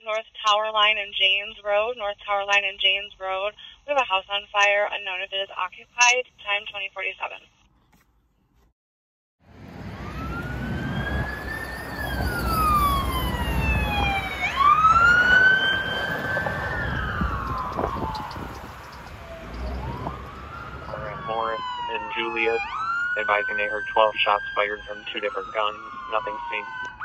North Tower Line and Janes Road. North Tower Line and Janes Road. We have a house on fire, unknown if it is occupied. Time 2047. Morris and Juliet, advising they heard 12 shots fired from 2 different guns. Nothing seen.